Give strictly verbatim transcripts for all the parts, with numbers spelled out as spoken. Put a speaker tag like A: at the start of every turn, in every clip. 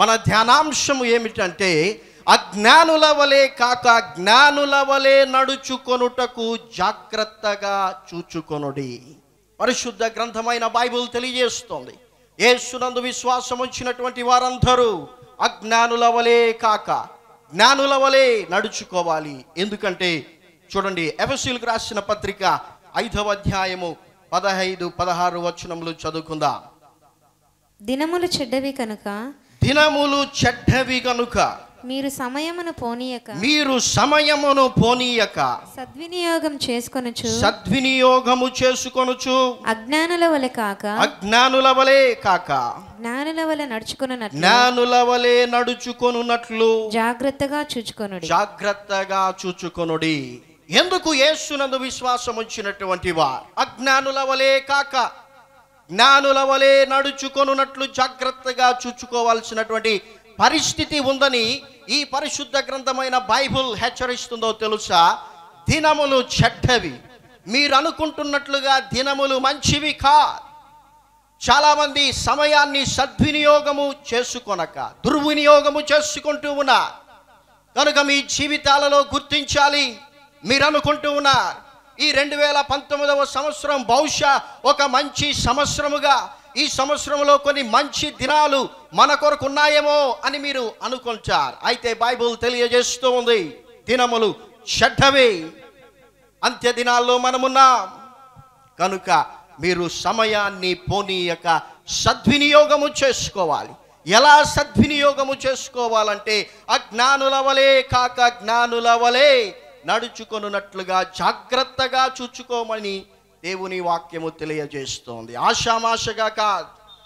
A: మన ధ్యానాంశము ఏమిటంటే, అజ్ఞానుల వలె కాక జ్ఞానుల వలె నడుచుకొనుటకు జాగ్రత్తగా చూచుకొనుడి. పరిశుద్ధ గ్రంథమైన బైబిల్ తెలియజేస్తోంది, యేసునందు విశ్వాసం ఉంచినటువంటి వారందరూ అజ్ఞానుల వలె కాక జ్ఞానుల వలె నడుచుకోవాలి. ఎందుకంటే చూడండి, ఎఫెసీయులకు రాసిన పత్రిక ఐదవ అధ్యాయము పదహైదు పదహారు వచనములు చదువుకుందాం.
B: దినములు చెడ్డవి కనుక
A: దినములు చెడ్డవి కనుక
B: మీరు సమయమును పోనీయక
A: మీరు సమయమును పోనీయక
B: సద్వినియోగం చేసుకొనుచు
A: సద్వినియోగము చేసుకొనుచు
B: అజ్ఞానుల వలె కాక
A: అజ్ఞానుల వలె కాక
B: జ్ఞానుల వలె నడుచుకొనున్నట్లు
A: జ్ఞానుల వలె నడుచుకొనున్నట్లు
B: జాగ్రత్తగా చూచుకొనుడి
A: జాగ్రత్తగా చూచుకొనుడి. ఎందుకు యేసునందు విశ్వాసం ఉంచినటువంటి వారు అజ్ఞానుల వలె కాక జ్ఞానుల వలె నడుచుకొనున్నట్లు జాగ్రత్తగా చూచుకోవాల్సినటువంటి పరిస్థితి ఉందని ఈ పరిశుద్ధ గ్రంథమైన బైబిల్ హెచ్చరిస్తుందో తెలుసా? దినములు చెడ్డవి. మీరు అనుకుంటున్నట్లుగా దినములు మంచివి కాదు. చాలామంది సమయాన్ని సద్వినియోగము చేసుకొనక దుర్వినియోగము చేసుకుంటూ ఉన్నారు. కనుక మీ జీవితాలలో గుర్తించాలి. మీరు అనుకుంటూ ఉన్నారు, ఈ రెండు వేల పంతొమ్మిదవ సంవత్సరం బహుశా ఒక మంచి సంవత్సరముగా, ఈ సంవత్సరంలో కొన్ని మంచి దినాలు మన కొరకు ఉన్నాయేమో అని మీరు అనుకుంటారు. అయితే బైబిల్ తెలియజేస్తూ ఉంది, దినములు చెడ్డవే, అంత్య దినాల్లో మనమున్నాం. కనుక మీరు సమయాన్ని పోనీయక సద్వినియోగము చేసుకోవాలి. ఎలా సద్వినియోగము చేసుకోవాలంటే, అజ్ఞానుల వలె కాక జ్ఞానుల వలె నడుచుకొనున్నట్లుగా జాగ్రత్తగా చూచుకోమని దేవుని వాక్యము తెలియజేస్తోంది. ఆషామాషగా కాదు,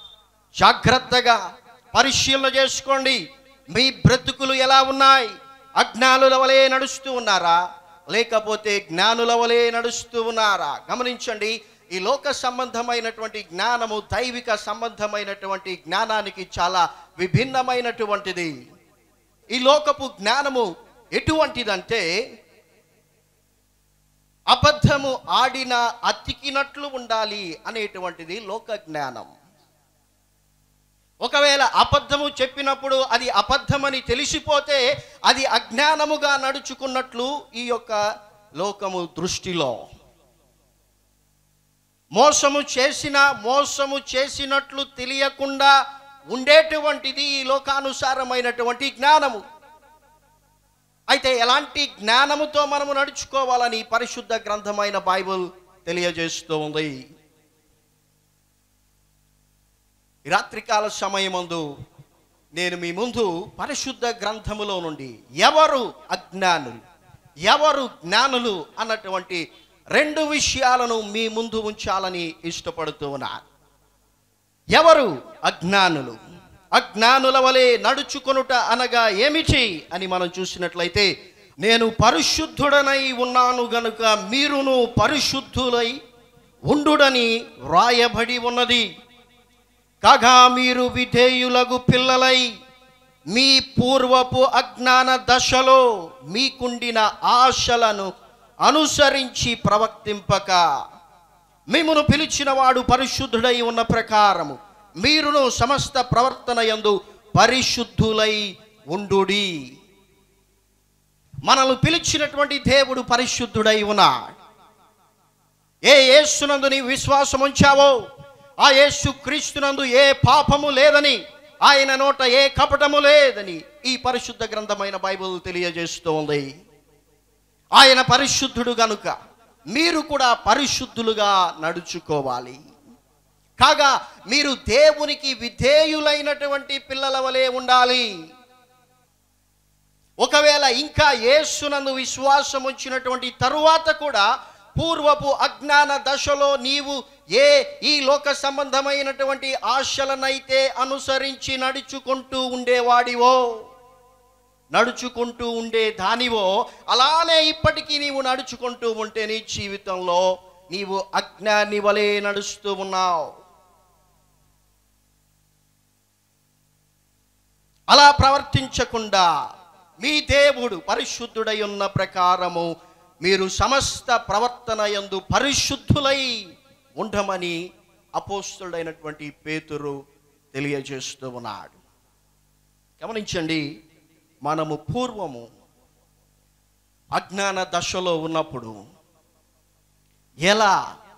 A: జాగ్రత్తగా పరిశీలన చేసుకోండి. మీ బ్రతుకులు ఎలా ఉన్నాయి? అజ్ఞానుల వలె నడుస్తూ ఉన్నారా, లేకపోతే జ్ఞానుల వలె నడుస్తూ ఉన్నారా? గమనించండి, ఈ లోక సంబంధమైనటువంటి జ్ఞానము దైవిక సంబంధమైనటువంటి జ్ఞానానికి చాలా విభిన్నమైనటువంటిది. ఈ లోకపు జ్ఞానము ఎటువంటిదంటే, అబద్ధము ఆడిన అతికినట్లు ఉండాలి అనేటువంటిది లోక జ్ఞానం. ఒకవేళ అబద్ధము చెప్పినప్పుడు అది అబద్ధమని తెలిసిపోతే అది అజ్ఞానముగా నడుచుకున్నట్లు ఈ యొక్క లోకము దృష్టిలో. మోసము చేసిన మోసము చేసినట్లు తెలియకుండా ఉండేటువంటిది ఈ లోకానుసారమైనటువంటి జ్ఞానము. అయితే ఎలాంటి జ్ఞానముతో మనము నడుచుకోవాలని పరిశుద్ధ గ్రంథమైన బైబిల్ తెలియజేస్తూ ఉంది. ఈ రాత్రికాల సమయమందు నేను మీ ముందు పరిశుద్ధ గ్రంథములో నుండి ఎవరు అజ్ఞానులు, ఎవరు జ్ఞానులు అన్నటువంటి రెండు విషయాలను మీ ముందు ఉంచాలని ఇష్టపడుతూ ఉన్నాను. ఎవరు అజ్ఞానులు? అజ్ఞానుల వలె నడుచుకొనుట అనగా ఏమిటి అని మనం చూసినట్లయితే, నేను పరిశుద్ధుడనై ఉన్నాను గనుక మీరును పరిశుద్ధులై ఉండుడని వ్రాయబడి ఉన్నది. కాగా మీరు విధేయులగు పిల్లలై మీ పూర్వపు అజ్ఞాన దశలో మీకుండిన ఆశలను అనుసరించి ప్రవర్తింపక, మిమ్మును పిలిచిన వాడు పరిశుద్ధుడై ఉన్న ప్రకారము మీరును సమస్త ప్రవర్తన యందు పరిశుద్ధులై ఉండుడి. మనల్ని పిలిచినటువంటి దేవుడు పరిశుద్ధుడై ఉన్నాడు. ఏ యేసునందు నీ విశ్వాసం ఉంచావో ఆ యేసు క్రీస్తునందు ఏ పాపము లేదని, ఆయన నోట ఏ కపటము లేదని ఈ పరిశుద్ధ గ్రంథమైన బైబిల్ తెలియజేస్తూ ఉంది. ఆయన పరిశుద్ధుడు గనుక మీరు కూడా పరిశుద్ధులుగా నడుచుకోవాలి. కాగా మీరు దేవునికి విధేయులైనటువంటి పిల్లల వలె ఉండాలి. ఒకవేళ ఇంకా యేసునందు విశ్వాసం ఉంచినటువంటి తరువాత కూడా పూర్వపు అజ్ఞాన దశలో నీవు ఏ ఈ లోక సంబంధమైనటువంటి ఆశలనైతే అనుసరించి నడుచుకుంటూ ఉండేవాడివో, నడుచుకుంటూ ఉండే దానివో, అలానే ఇప్పటికీ నీవు నడుచుకుంటూ ఉంటే నీ జీవితంలో నీవు అజ్ఞాని వలె నడుస్తూ ఉన్నావు. అలా ప్రవర్తించకుండా మీ దేవుడు పరిశుద్ధుడై ఉన్న ప్రకారము మీరు సమస్త ప్రవర్తన యందు పరిశుద్ధులై ఉండమని అపోస్తలుడైనటువంటి పేతురు తెలియజేస్తూ ఉన్నాడు. గమనించండి, మనము పూర్వము అజ్ఞాన దశలో ఉన్నప్పుడు ఎలా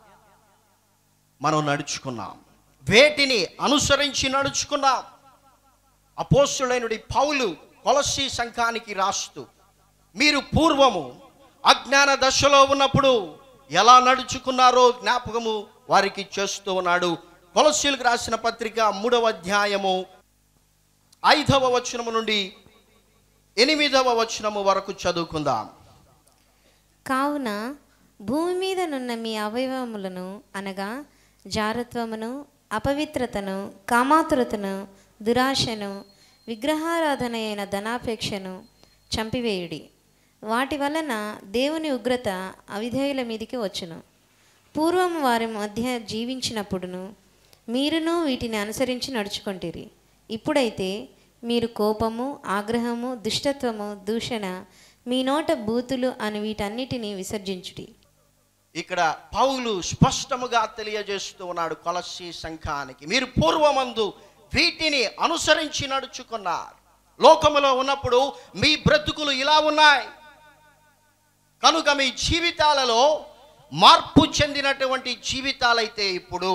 A: మనం నడుచుకున్నాం, వేటిని అనుసరించి నడుచుకున్నాం. అపోస్తలుడైన పౌలు కొలస్సీ సంఘానికి రాస్తూ, మీరు పూర్వము అజ్ఞాన దశలో ఉన్నప్పుడు ఎలా నడుచుకున్నారో జ్ఞాపకము వారికి చేస్తూ ఉన్నాడు. కొలస్సీలకు రాసిన పత్రిక మూడవ అధ్యాయము ఐదవ వచనము నుండి ఎనిమిదవ వచనము వరకు చదువుకుందాం.
B: కావున భూమి మీద నున్న మీ అవయవములను అనగా జారత్వమును, అపవిత్రతను, కామాతురతను, దురాశను, విగ్రహారాధన అయిన ధనాపేక్షను చంపివేయుడి. వాటి వలన దేవుని ఉగ్రత అవిధేయుల మీదికి వచ్చును. పూర్వం వారి మధ్య జీవించినప్పుడును మీరును వీటిని అనుసరించి నడుచుకుంటురి. ఇప్పుడైతే మీరు కోపము, ఆగ్రహము, దుష్టత్వము, దూషణ, మీ నోట బూతులు అని వీటన్నిటిని విసర్జించుడి.
A: ఇక్కడ పౌలు స్పష్టముగా తెలియజేస్తూ ఉన్నాడు కొలస్సీ సంఘానికి, మీరు పూర్వమందు వీటిని అనుసరించి నడుచుకున్నారు. లోకములో ఉన్నప్పుడు మీ బ్రతుకులు ఇలా ఉన్నాయి కనుక మీ జీవితాలలో మార్పు చెందినటువంటి జీవితాలైతే ఇప్పుడు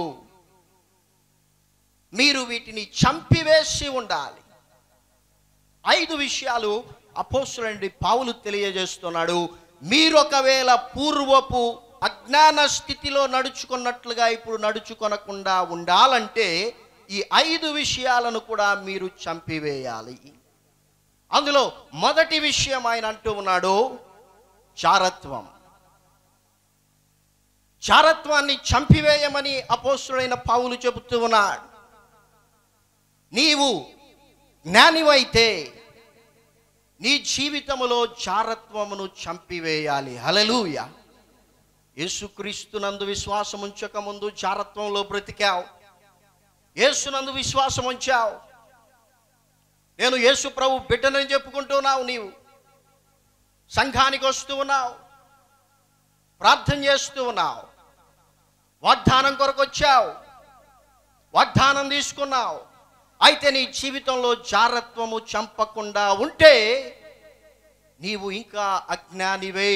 A: మీరు వీటిని చంపివేసి ఉండాలి. ఐదు విషయాలు అపోస్తలుడైన పౌలు తెలియజేస్తున్నాడు. మీరు ఒకవేళ పూర్వపు అజ్ఞాన స్థితిలో నడుచుకున్నట్లుగా ఇప్పుడు నడుచుకొనకుండా ఉండాలంటే ఈ ఐదు విషయాలను కూడా మీరు చంపివేయాలి. అందులో మొదటి విషయం ఆయన అంటూ ఉన్నాడు చారత్వం. చారత్వాన్ని చంపివేయమని అపోస్తలుడైన పౌలు చెబుతూ ఉన్నాడు. నీవు జ్ఞానివైతే నీ జీవితములో చారత్వమును చంపివేయాలి. హల్లెలూయా. యేసుక్రీస్తునందు విశ్వాసం ఉంచక ముందు చారత్వంలో బ్రతికావు. యేసునందు విశ్వాసం ఉంచావు. నేను యేసు ప్రభు బిడ్డనని చెప్పుకుంటున్నావు. నీవు సంఘానికి వస్తూ ఉన్నావు, ప్రార్థన చేస్తూ ఉన్నావు, వాగ్దానం కొరకు వచ్చావు, వాగ్దానం తీసుకున్నావు. అయితే నీ జీవితంలో జారత్వము చంపకుండా ఉంటే నీవు ఇంకా అజ్ఞానివే.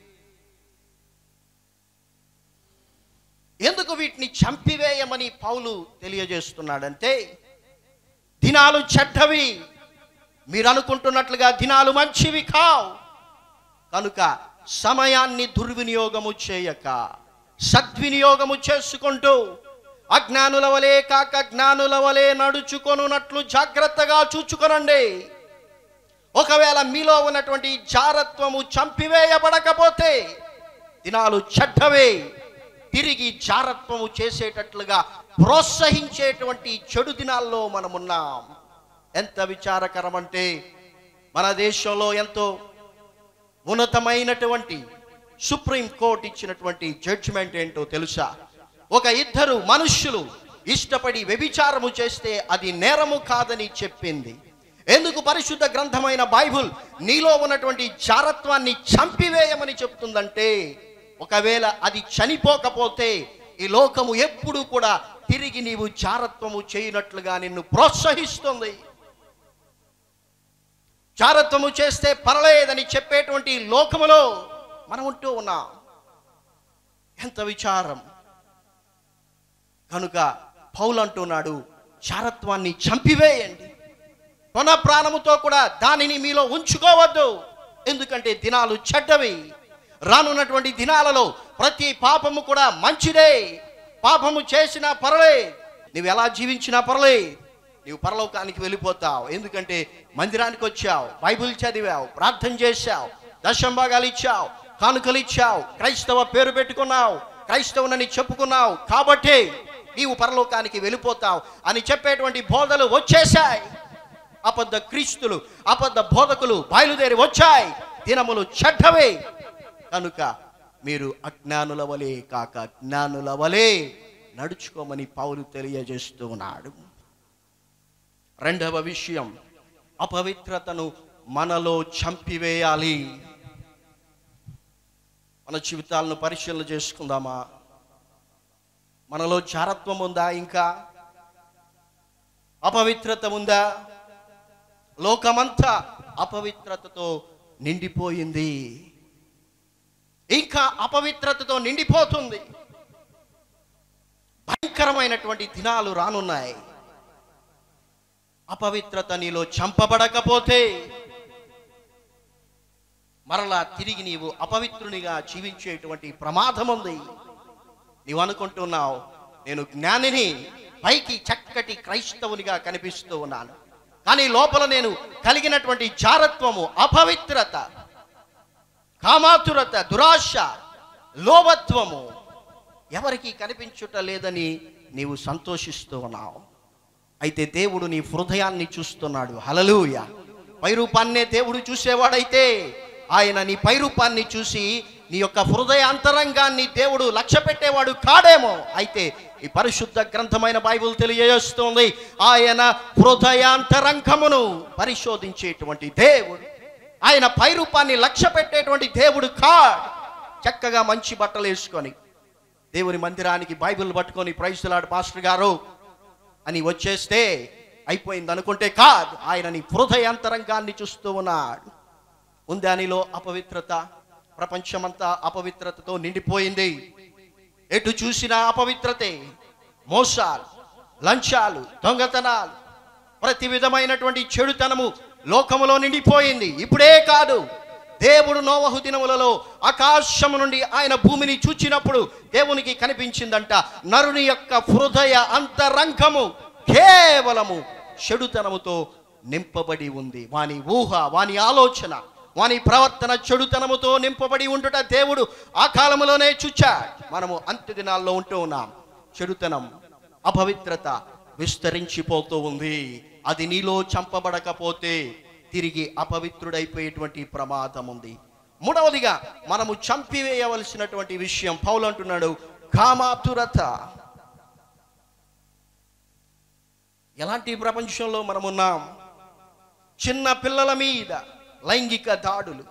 A: ఎందుకు వీటిని చంపివేయమని పౌలు తెలియజేస్తున్నాడంటే, దినాలు చెడ్డవి, మీరు అనుకుంటున్నట్లుగా దినాలు మంచివి కావు. కనుక సమయాన్ని దుర్వినియోగము చేయక సద్వినియోగము చేసుకుంటూ అజ్ఞానుల వలె కాక జ్ఞానుల వలె నడుచుకొనున్నట్లు జాగ్రత్తగా చూచుకొనండి. ఒకవేళ మీలో ఉన్నటువంటి జారత్వము చంపివేయబడకపోతే దినాలు చెడ్డవే. తిరిగి జారత్వము చేసేటట్లుగా ప్రోత్సహించేటువంటి చెడు దినాల్లో మనమున్నాం. ఎంత విచారకరం అంటే, మన దేశంలో ఎంతో ఉన్నతమైనటువంటి సుప్రీం కోర్టు ఇచ్చినటువంటి జడ్జిమెంట్ ఏంటో తెలుసా? ఒక ఇద్దరు మనుష్యులు ఇష్టపడి వ్యభిచారము చేస్తే అది నేరము కాదని చెప్పింది. ఎందుకు? పరిశుద్ధ గ్రంథమైన బైబుల్ నీలో ఉన్నటువంటి జారత్వాన్ని చంపివేయమని చెప్తుందంటే, ఒకవేళ అది చనిపోకపోతే ఈ లోకము ఎప్పుడు కూడా తిరిగి నీవు జారత్వము చేయనట్లుగా నిన్ను ప్రోత్సహిస్తుంది. జారత్వము చేస్తే పర్లేదని చెప్పేటువంటి లోకములో మనం ఉంటూ ఉన్నాం. ఎంత విచారం. కనుక పౌలు అంటున్నాడు, జారత్వాన్ని చంపివేయండి. కొన ప్రాణముతో కూడా దానిని మీలో ఉంచుకోవద్దు. ఎందుకంటే దినాలు చెడ్డవి. రానున్నటువంటి దినాలలో ప్రతి పాపము కూడా మంచిదే. పాపము చేసినా పర్లే, నువ్వు ఎలా జీవించినా పర్లే, నీవు పరలోకానికి వెళ్ళిపోతావు. ఎందుకంటే మందిరానికి వచ్చావు, బైబిల్ చదివావు, ప్రార్థన చేశావు, దశం భాగాలు ఇచ్చావు, కానుకలు ఇచ్చావు, క్రైస్తవ పేరు పెట్టుకున్నావు, క్రైస్తవునని చెప్పుకున్నావు, కాబట్టి నీవు పరలోకానికి వెళ్ళిపోతావు అని చెప్పేటువంటి బోధలు వచ్చేశాయి. అబద్ధ క్రీస్తులు, అబద్ధ బోధకులు బయలుదేరి వచ్చాయి. దినములు చెడ్డవే. కనుక మీరు అజ్ఞానుల వలె కాక జ్ఞానుల వలె నడుచుకోమని పౌలు తెలియజేస్తూ ఉన్నాడు. రెండవ విషయం, అపవిత్రతను మనలో చంపివేయాలి. మన జీవితాలను పరిశీలన చేసుకుందామా? మనలో జారత్వం ఉందా? ఇంకా అపవిత్రత ఉందా? లోకమంతా అపవిత్రతతో నిండిపోయింది, ఇంకా అపవిత్రతతో నిండిపోతుంది. భయంకరమైనటువంటి దినాలు రానున్నాయి. అపవిత్రత నీలో చంపబడకపోతే మరలా తిరిగి నీవు అపవిత్రునిగా జీవించేటువంటి ప్రమాదం ఉంది. నీవు అనుకుంటున్నావు, నేను జ్ఞానిని, పైకి చక్కటి క్రైస్తవునిగా కనిపిస్తూ ఉన్నాను, కానీ లోపల నేను కలిగినటువంటి జారత్వము, అపవిత్రత, కామాతురత, దురాశ, లోభత్వము ఎవరికి కనిపించుట లేదని నీవు సంతోషిస్తూ ఉన్నావు. అయితే దేవుడు నీ హృదయాన్ని చూస్తున్నాడు. హల్లెలూయా. పైరూపాన్నే దేవుడు చూసేవాడైతే ఆయన నీ పైరూపాన్ని చూసి నీ యొక్క హృదయ అంతరంగాన్ని దేవుడు లక్ష్య పెట్టేవాడు కాడేమో. అయితే ఈ పరిశుద్ధ గ్రంథమైన బైబిల్ తెలియజేస్తుంది, ఆయన హృదయాంతరంగమును పరిశోధించేటువంటి దేవుడు, ఆయన పైరూపాన్ని లక్ష్య పెట్టేటువంటి దేవుడు కాడు. చక్కగా మంచి బట్టలు వేసుకొని దేవుని మందిరానికి బైబిల్ పట్టుకొని ప్రైజ్ ది లార్డ్ పాస్టర్ గారు అని వచ్చేస్తే అయిపోయింది అనుకుంటే కాదు, ఆయన నీ హృదయాంతరంగాన్ని చూస్తూ ఉన్నాడు. ఉందా నీలో అపవిత్రత? ప్రపంచమంతా అపవిత్రతతో నిండిపోయింది. ఎటు చూసినా అపవిత్రతే, మోసాలు, లంచాలు, దొంగతనాలు, ప్రతి విధమైనటువంటి చెడుతనము లోకములో నిండిపోయింది. ఇప్పుడే కాదు, దేవుడు నోవహు దినములలో ఆకాశము నుండి ఆయన భూమిని చూచినప్పుడు దేవునికి కనిపించిందంట, నరుని యొక్క హృదయ అంతరంగము కేవలము చెడుతనముతో నింపబడి ఉంది. వాని ఊహ, వాని ఆలోచన, వాని ప్రవర్తన చెడుతనముతో నింపబడి ఉండుట దేవుడు ఆ కాలములోనే చూచాడు. మనము అంత్య దినాల్లో ఉంటూ ఉన్నాం. చెడుతనం, అపవిత్రత విస్తరించిపోతూ ఉంది. అది నీలో చంపబడకపోతే తిరిగి అపవిత్రుడైపోయేటువంటి ప్రమాదం ఉంది. మూడవదిగా మనము చంపివేయవలసినటువంటి విషయం పౌలు అంటున్నాడు, కామాతురత. ఎలాంటి ప్రపంచంలో మనమున్నాం? చిన్న పిల్లల మీద లైంగిక దాడులు,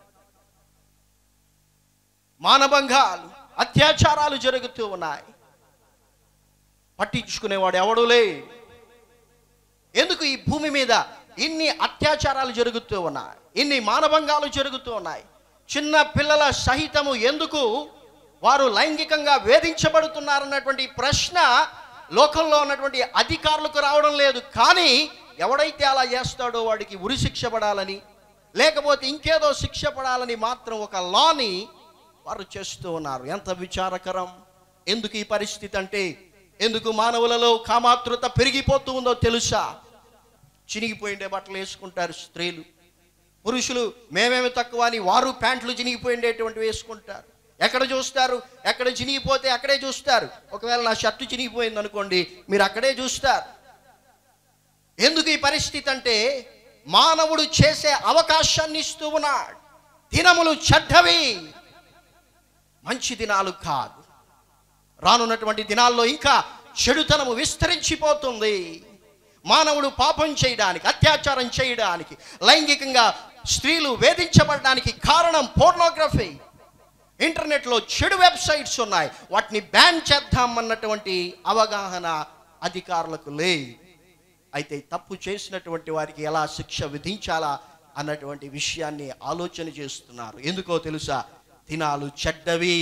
A: మానభంగాలు, అత్యాచారాలు జరుగుతూ ఉన్నాయి. పట్టించుకునేవాడు ఎవడూ లేడు. ఎందుకు ఈ భూమి మీద ఇన్ని అత్యాచారాలు జరుగుతూ ఉన్నాయి, ఇన్ని మానభంగాలు జరుగుతూ ఉన్నాయి? చిన్న పిల్లల సహితము ఎందుకు వారు లైంగికంగా వేధించబడుతున్నారన్నటువంటి ప్రశ్న లోకంలో ఉన్నటువంటి అధికారులకు రావడం లేదు. కానీ ఎవడైతే అలా చేస్తాడో వాడికి ఉరి శిక్ష పడాలని, లేకపోతే ఇంకేదో శిక్ష పడాలని మాత్రం ఒక లాని వారు చేస్తూ ఉన్నారు. ఎంత విచారకరం! ఎందుకు ఈ పరిస్థితి అంటే, ఎందుకు మానవులలో కామాతృత పెరిగిపోతూ ఉందో తెలుసా? చినిగిపోయిండే బట్టలు వేసుకుంటారు స్త్రీలు. పురుషులు మేమేమి తక్కువ అని వారు ప్యాంట్లు చినిగిపోయిండేటువంటి వేసుకుంటారు. ఎక్కడ చూస్తారు? ఎక్కడ చినిగిపోతే అక్కడే చూస్తారు. ఒకవేళ నా షర్టు చినిగిపోయింది అనుకోండి, మీరు అక్కడే చూస్తారు. ఎందుకు ఈ పరిస్థితి అంటే, మానవుడు చేసే అవకాశాన్ని ఇస్తూ ఉన్నాడు. దినములు చెడ్డవి, మంచి దినాలు కాదు. రానున్నటువంటి దినాల్లో ఇంకా చెడుతనము విస్తరించిపోతుంది. మానవుడు పాపం చేయడానికి, అత్యాచారం చేయడానికి, లైంగికంగా స్త్రీలు వేధించబడడానికి కారణం పోర్నోగ్రఫీ. ఇంటర్నెట్లో చెడు వెబ్సైట్స్ ఉన్నాయి, వాటిని బ్యాన్ చేద్దామన్నటువంటి అవగాహన అధికారులకు లేదు. అయితే తప్పు చేసినటువంటి వారికి ఎలా శిక్ష విధించాలా అన్నటువంటి విషయాన్ని ఆలోచన చేస్తున్నారు. ఎందుకో తెలుసా? దినాలు చెడ్డవి.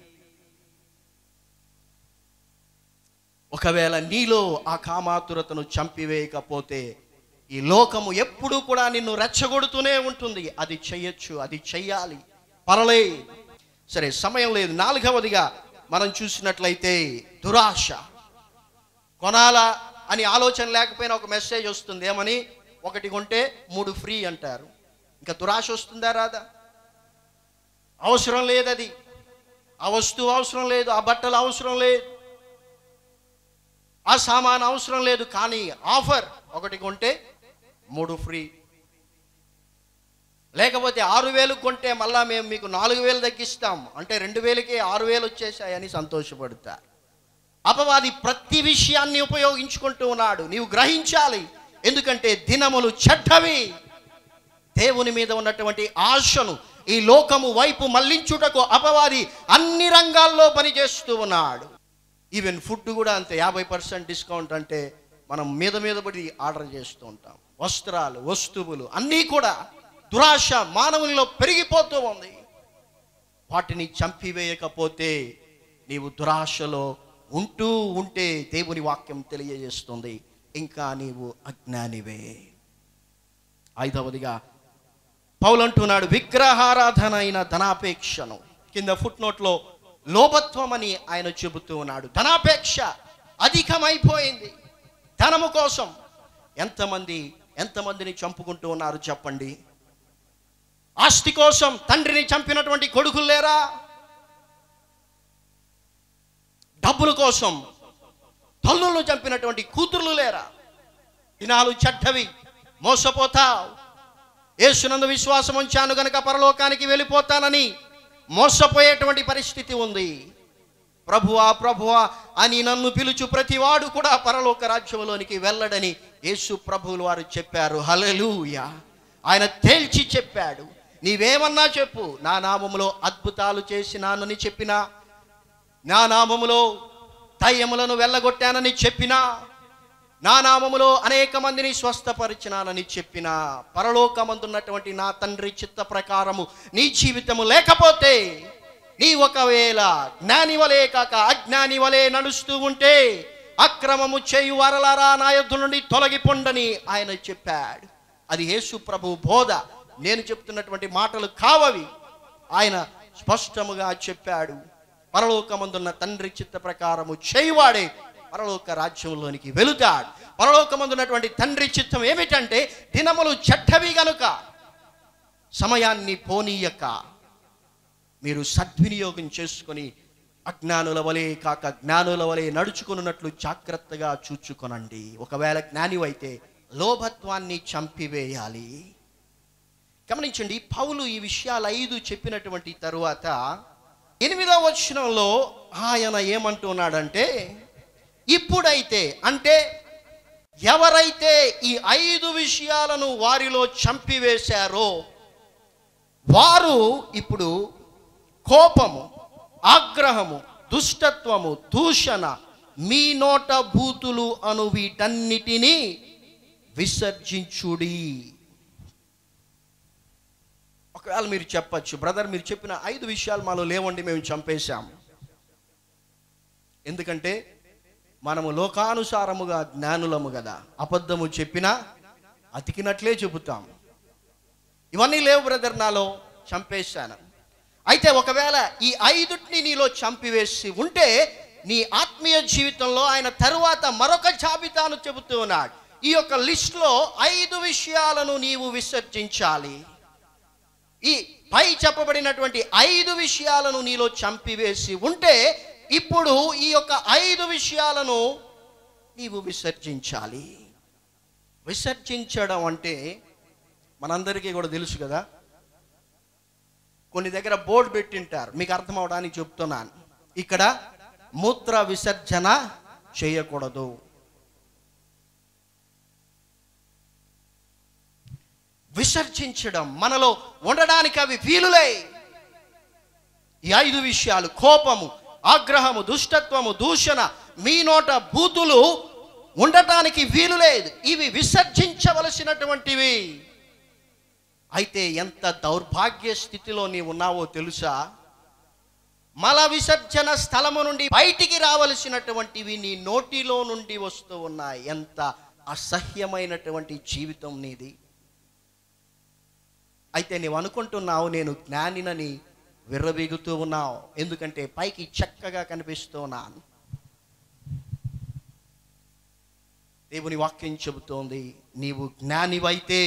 A: ఒకవేళ నీలో ఆ కామాతురతను చంపివేయకపోతే ఈ లోకము ఎప్పుడూ కూడా నిన్ను రెచ్చగొడుతూనే ఉంటుంది. అది చెయ్యొచ్చు, అది చెయ్యాలి, పర్లే. సరే, సమయం లేదు. నాలుగవదిగా మనం చూసినట్లయితే దురాశ. కొనాలా అని ఆలోచన లేకపోయినా ఒక మెసేజ్ వస్తుంది, ఏమని? ఒకటి కొంటే మూడు ఫ్రీ అంటారు. ఇంకా దురాశ వస్తుందా? రాదా? అవసరం లేదు, అది ఆ వస్తువు అవసరం లేదు, ఆ బట్టలు అవసరం లేదు, ఆ సామాన్ అవసరం లేదు, కానీ ఆఫర్ ఒకటి కొంటే మూడు ఫ్రీ. లేకపోతే ఆరు వేలు కొంటే మళ్ళా మేము మీకు నాలుగు వేలు తగ్గిస్తాం అంటే రెండు వేలకే ఆరు వేలు వచ్చేసాయని సంతోషపడతారు. అపవాది ప్రతి విషయాన్ని ఉపయోగించుకుంటూ ఉన్నాడు. నీవు గ్రహించాలి, ఎందుకంటే దినములు చెడ్డవి. దేవుని మీద ఉన్నటువంటి ఆశను ఈ లోకము వైపు మళ్లించుటకు అపవాది అన్ని రంగాల్లో పనిచేస్తూ ఉన్నాడు. ఈవెన్ ఫుడ్ కూడా అంతే. యాభై పర్సెంట్ డిస్కౌంట్ అంటే మనం మీద మీద పడి ఆర్డర్ చేస్తూ ఉంటాం. వస్త్రాలు, వస్తువులు అన్నీ కూడా దురాశ మానవునిలో పెరిగిపోతూ ఉంది. వాటిని చంపివేయకపోతే నీవు దురాశలో ఉంటూ ఉంటే దేవుని వాక్యం తెలియజేస్తుంది ఇంకా నీవు అజ్ఞానివే. ఐదవదిగా పౌలు అంటున్నాడు, విగ్రహారాధన అయిన ధనాపేక్షను, కింద ఫుట్ నోట్లో లోభత్వం అని ఆయన చెబుతూ ఉన్నాడు. ధనాపేక్ష అధికమైపోయింది. ధనము కోసం ఎంతమంది ఎంతమందిని చంపుకుంటూ ఉన్నారు చెప్పండి. ఆస్తి కోసం తండ్రిని చంపినటువంటి కొడుకులు లేరా? డబ్బుల కోసం తల్లులను చంపినటువంటి కూతుర్లు లేరా? దినాలు చెడ్డవి, మోసపోతావు. యేసునందు విశ్వాసం ఉంచాను గనుక పరలోకానికి వెళ్ళిపోతానని మోసపోయేటువంటి పరిస్థితి ఉంది. ప్రభువా ప్రభువా అని నన్ను పిలుచు ప్రతివాడు కూడా పరలోక రాజ్యంలోనికి వెళ్ళడని యేసు ప్రభువులు వారు చెప్పారు. హల్లెలూయా. ఆయన తేల్చి చెప్పాడు, నీవేమన్నా చెప్పు, నా నామములో అద్భుతాలు చేసినానని చెప్పినా, నా నామములో దయ్యములను వెళ్ళగొట్టానని చెప్పినా, నా నామములో అనేక మందిని స్వస్థపరిచినానని చెప్పినా, పరలోకమందున్నటువంటి నా తండ్రి చిత్త ప్రకారము నీ జీవితము లేకపోతే, నీ ఒకవేళ జ్ఞాని వలే కాక అజ్ఞాని వలే నడుస్తూ ఉంటే, అక్రమము చేయు వారలారా నా యొద్ద నుండి తొలగిపొండని ఆయన చెప్పాడు. అది యేసు ప్రభు బోధ, నేను చెప్తున్నటువంటి మాటలు కావవి. ఆయన స్పష్టముగా చెప్పాడు, పరలోకమందున్న తండ్రి చిత్త ప్రకారము చేయువాడే పరలోక రాజ్యంలోనికి వెళుతాడు. పరలోకమందున్నటువంటి తండ్రి చిత్తం ఏమిటంటే, దినములు చెడ్డవి గనుక సమయాన్ని పోనీయక మీరు సద్వినియోగం చేసుకొని అజ్ఞానుల వలె కాక జ్ఞానుల వలె నడుచుకున్నట్లు జాగ్రత్తగా చూచుకొనండి. ఒకవేళ జ్ఞానివైతే లోభత్వాన్ని చంపివేయాలి. గమనించండి, పౌలు ఈ విషయాలు ఐదు చెప్పినటువంటి తరువాత ఎనిమిదవ వచనంలో ఆయన ఏమంటున్నాడంటే, ఇప్పుడైతే, అంటే ఎవరైతే ఈ ఐదు విషయాలను వారిలో చంపివేశారో వారు ఇప్పుడు కోపము, ఆగ్రహము, దుష్టత్వము, దూషణ, మీ నోట బూతులు అను వీటన్నిటినీ విసర్జించుడి. ఒకవేళ మీరు చెప్పచ్చు, బ్రదర్ మీరు చెప్పిన ఐదు విషయాలు మాలో లేవండి, మేము చంపేశాం. ఎందుకంటే మనము లోకానుసారముగా జ్ఞానులము కదా, అబద్ధము చెప్పినా అతికినట్లే చెబుతాం. ఇవన్నీ లేవు బ్రదర్, నాలో చంపేశాను. అయితే ఒకవేళ ఈ ఐదుటిని నీలో చంపివేసి ఉంటే నీ ఆత్మీయ జీవితంలో ఆయన తరువాత మరొక జాబితాను చెబుతూ ఉన్నాడు. ఈ యొక్క లిస్టులో ఐదు విషయాలను నీవు విసర్జించాలి. ఈ పై చెప్పబడినటువంటి ఐదు విషయాలను నీలో చంపివేసి ఉంటే ఇప్పుడు ఈ యొక్క ఐదు విషయాలను నీవు విసర్జించాలి. విసర్జించడం అంటే మనందరికీ కూడా తెలుసు కదా. కొన్ని దగ్గర బోర్డు పెట్టింటారు, మీకు అర్థం అవడానికి చెప్తున్నాను. ఇక్కడ మూత్ర విసర్జన చేయకూడదు. విసర్జించడం మనలో ఉండడానికి అవి వీలులే. ఈ ఐదు విషయాలు, కోపము, ఆగ్రహము, దుష్టత్వము, దూషణ, మీ నోట బూతులు ఉండటానికి వీలు లేదు. ఇవి విసర్జించవలసినటువంటివి. అయితే ఎంత దౌర్భాగ్య స్థితిలో నీవు ఉన్నావో తెలుసా? మల విసర్జన స్థలము నుండి బయటికి రావలసినటువంటివి నీ నోటిలో నుండి వస్తూ ఉన్నాయి. ఎంత అసహ్యమైనటువంటి జీవితం నీది. అయితే నీవు అనుకుంటున్నావు నేను జ్ఞానినని, విర్రవీగుతూ ఉన్నావు. ఎందుకంటే పైకి చక్కగా కనిపిస్తూ ఉన్నాను. దేవుని వాక్యం చెబుతోంది, నీవు జ్ఞానివైతే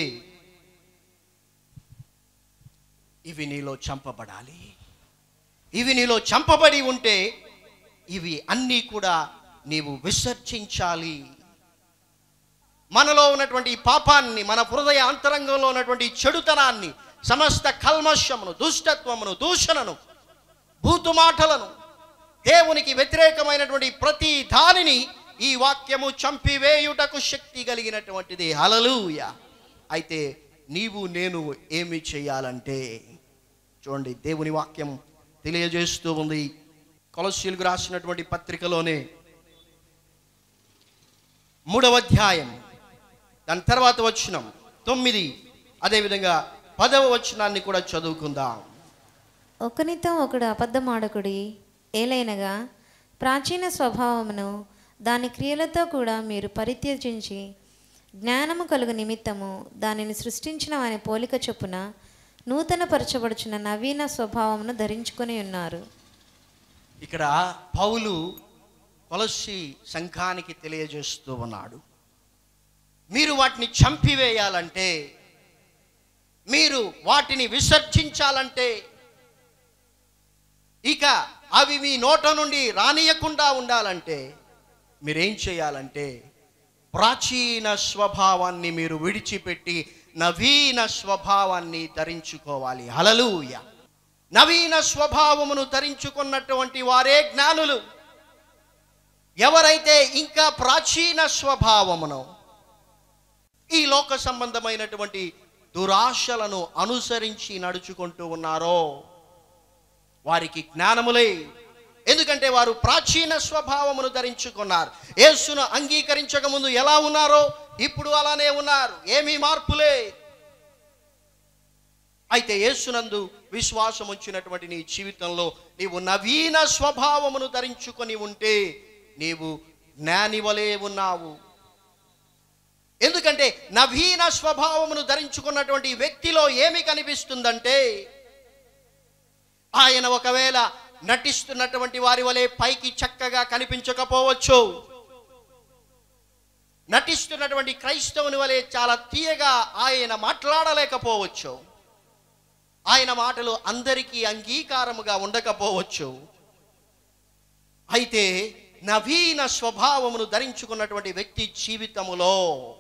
A: ఇవి నీలో చంపబడాలి. ఇవి నీలో చంపబడి ఉంటే ఇవి అన్నీ కూడా నీవు విసర్జించాలి. మనలో ఉన్నటువంటి పాపాన్ని, మన హృదయ అంతరంగంలో ఉన్నటువంటి చెడుతనాన్ని, సమస్త కల్మషమును, దుష్టత్వమును, దూషణను, భూతు మాటలను, దేవునికి వ్యతిరేకమైనటువంటి ప్రతి దానిని ఈ వాక్యము చంపివేయుటకు శక్తి కలిగినటువంటిది. హల్లెలూయా. అయితే నీవు నేను ఏమి చేయాలంటే, చూడండి దేవుని వాక్యం తెలియజేస్తూ ఉంది. కొలస్సీయులకు రాసినటువంటి పత్రికలోనే మూడవ అధ్యాయం దాని తర్వాత వచనం తొమ్మిది, అదేవిధంగా పదవ వచనాన్ని కూడా చదువుకుందాం.
B: ఒకనితో ఒకడు అబద్ధమాడకుడి, ఏలైనగా ప్రాచీన స్వభావమును దాని క్రియలతో కూడా మీరు పరిత్యజించి జ్ఞానము కలుగు నిమిత్తము దానిని సృష్టించిన వాని పోలిక చొప్పున నూతన పరచబడుచున్న నవీన స్వభావమును ధరించుకొని ఉన్నారు.
A: ఇక్కడ పౌలు కొలస్సీ సంఘానికి తెలియజేస్తూ ఉన్నాడు, మీరు వాటిని చంపివేయాలంటే, మీరు వాటిని విసర్జించాలంటే, ఇక అవి మీ నోట నుండి రానియకుండా ఉండాలంటే మీరేం చేయాలంటే ప్రాచీన స్వభావాన్ని మీరు విడిచిపెట్టి నవీన స్వభావాన్ని ధరించుకోవాలి. హల్లెలూయా. నవీన స్వభావమును ధరించుకున్నటువంటి వారే జ్ఞానులు. ఎవరైతే ఇంకా ప్రాచీన స్వభావమును, ఈ లోక సంబంధమైనటువంటి దురాశలను అనుసరించి నడుచుకుంటూ ఉన్నారో వారికి జ్ఞానములే. ఎందుకంటే వారు ప్రాచీన స్వభావమును ధరించుకున్నారు. యేసును అంగీకరించక ముందు ఎలా ఉన్నారో ఇప్పుడు అలానే ఉన్నారు, ఏమీ మార్పులే. అయితే యేసునందు విశ్వాసం ఉంచినటువంటి నీ జీవితంలో నీవు నవీన స్వభావమును ధరించుకొని ఉంటే నీవు జ్ఞానివలే ఉన్నావు. ఎందుకంటే నవీన స్వభావమును ధరించుకున్నటువంటి వ్యక్తిలో ఏమి కనిపిస్తుందంటే, ఆయన ఒకవేళ నటిస్తున్నటువంటి వారి వలె పైకి చక్కగా కనిపించకపోవచ్చు, నటిస్తున్నటువంటి క్రైస్తవుని వలె చాలా తీయగా ఆయన మాట్లాడలేకపోవచ్చు, ఆయన మాటలు అందరికీ అంగీకారముగా ఉండకపోవచ్చు. అయితే నవీన స్వభావమును ధరించుకున్నటువంటి వ్యక్తి జీవితములో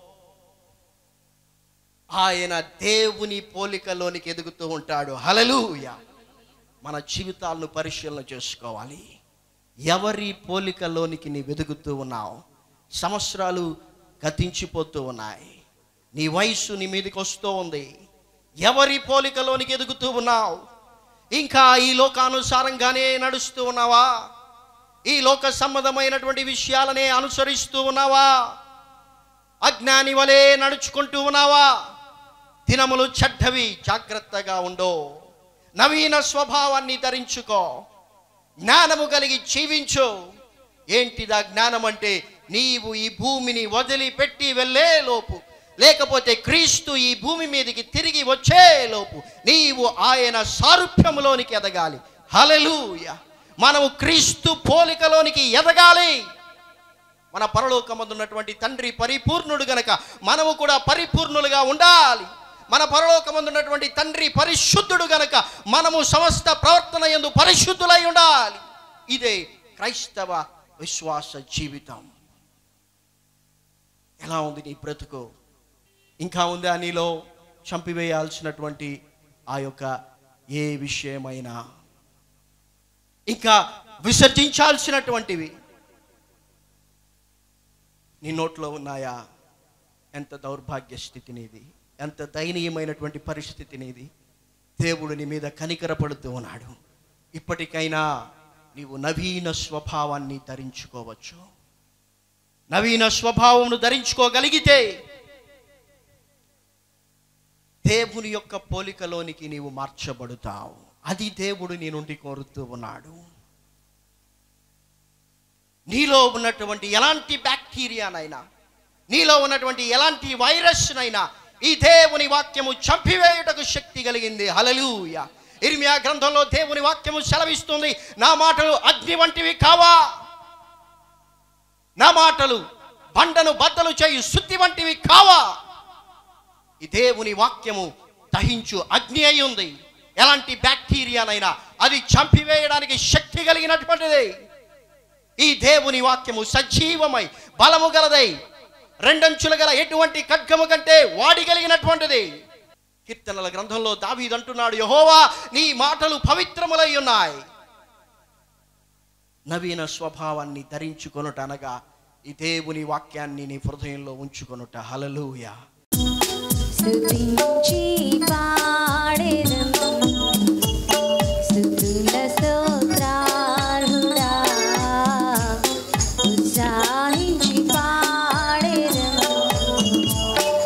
A: ఆయన దేవుని పోలికలోనికి ఎదుగుతూ ఉంటాడు. హల్లెలూయా. మన జీవితాలను పరిశీలన చేసుకోవాలి. ఎవరి పోలికలోనికి నీ వెదుగుతూ ఉన్నావు? సంవత్సరాలు గతించిపోతూ ఉన్నాయి, నీ వయస్సు నీ మీదకి వస్తూ ఉంది. ఎవరి పోలికలోనికి ఎదుగుతూ ఉన్నావు? ఇంకా ఈ లోకానుసారంగానే నడుస్తూ ఉన్నావా? ఈ లోక సంబంధమైనటువంటి విషయాలనే అనుసరిస్తూ ఉన్నావా? అజ్ఞాని వలె నడుచుకుంటూ ఉన్నావా? దినములు చెడ్డవి, జాగ్రత్తగా ఉండో. నవీన స్వభావాన్ని ధరించుకో, జ్ఞానము కలిగి జీవించు. ఏంటిదా జ్ఞానం అంటే? నీవు ఈ భూమిని వదిలిపెట్టి వెళ్ళే లోపు, లేకపోతే క్రీస్తు ఈ భూమి మీదకి తిరిగి వచ్చే లోపు నీవు ఆయన సారూప్యములోనికి ఎదగాలి. హల్లెలూయా. మనము క్రీస్తు పోలికలోనికి ఎదగాలి. మన పరలోకమందున్నటువంటి తండ్రి పరిపూర్ణుడు గనక మనము కూడా పరిపూర్ణులుగా ఉండాలి. మన పరలోకమందున్నటువంటి తండ్రి పరిశుద్ధుడు గనక మనము సమస్త ప్రవర్తన యందు పరిశుద్ధులై ఉండాలి. ఇదే క్రైస్తవ విశ్వాస జీవితం. ఎలా ఉంది నీ బ్రతుకు? ఇంకా ఉందా నీలో చంపివేయాల్సినటువంటి ఆ యొక్క ఏ విషయమైనా? ఇంకా విసర్జించాల్సినటువంటివి నీ నోట్లో ఉన్నాయా? ఎంత దౌర్భాగ్య స్థితి నీది, ఎంత దయనీయమైనటువంటి పరిస్థితి నీది. దేవుడు నీ మీద కనికరపడుతూ ఉన్నాడు. ఇప్పటికైనా నీవు నవీన స్వభావాన్ని ధరించుకోవచ్చు. నవీన స్వభావమును ధరించుకోగలిగితే దేవుని యొక్క పోలికలోనికి నీవు మార్చబడుతావు. అది దేవుడు నీ నుండి కోరుతూ ఉన్నాడు. నీలో ఉన్నటువంటి ఎలాంటి బ్యాక్టీరియానైనా, నీలో ఉన్నటువంటి ఎలాంటి వైరస్నైనా ఈ దేవుని వాక్యము చంపివేయుటకు శక్తి కలిగింది. హల్లెలూయా. ఇర్మియా గ్రంథంలో దేవుని వాక్యము సెలవిస్తుంది, నా మాటలు అగ్ని వంటివి కావా, నా మాటలు బండను బద్దలు చేయు శుద్ధి వంటివి కావా. ఈ దేవుని వాక్యము దహించు అగ్ని అయి ఉంది. ఎలాంటి బ్యాక్టీరియానైనా అది చంపివేయడానికి శక్తి కలిగినటువంటిది. ఈ దేవుని వాక్యము సజీవమై బలము గలదై రెండంచులు గల ఎటువంటి ఖడ్గము కంటే వాడి కలిగినటువంటిది. కీర్తనల గ్రంథంలో దావీదు అంటున్నాడు, యెహోవా నీ మాటలు పవిత్రములై ఉన్నాయి. నవీన స్వభావాన్ని ధరించుకొనుట అనగా ఈ దేవుని వాక్యాన్ని నీ హృదయంలో ఉంచుకొనుట. హల్లెలూయా.
B: స్తుతించి పాడెదము స్తుతుల స్తోత్రార్హుడా, ఉత్సాహించి పాడెదము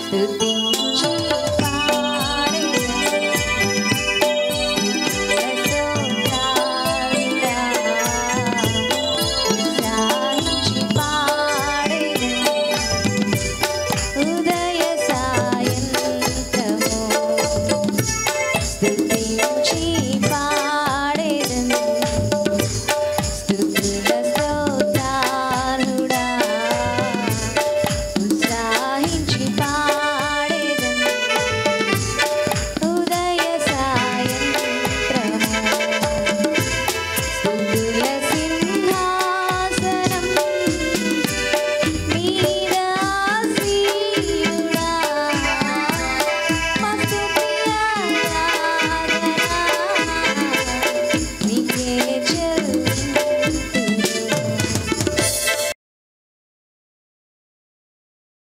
B: స్తుతి